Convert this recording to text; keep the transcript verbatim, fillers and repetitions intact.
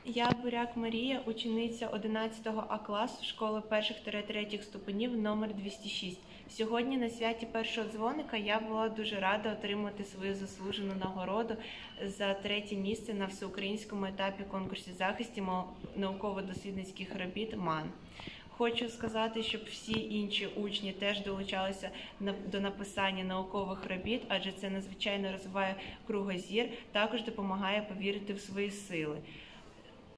Я Буряк Марія, учениця одинадцятого А класу школи перших-третіх ступенів номер двісті шість. Сьогодні на святі першого дзвоника я була дуже рада отримати свою заслужену нагороду за третє місце на всеукраїнському етапі конкурсу захисту науково-дослідницьких робіт МАН. Хочу сказати, щоб всі інші учні теж долучалися до написання наукових робіт, адже це надзвичайно розвиває кругозір, також допомагає повірити в свої сили.